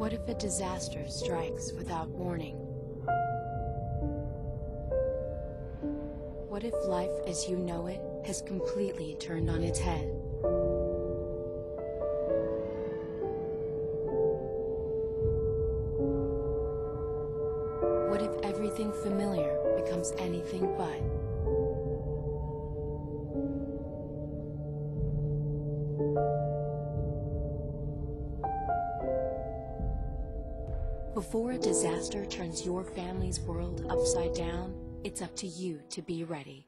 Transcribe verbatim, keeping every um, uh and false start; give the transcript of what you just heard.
What if a disaster strikes without warning? What if life as you know it has completely turned on its head? What if everything familiar becomes anything but? Before a disaster turns your family's world upside down, it's up to you to be ready.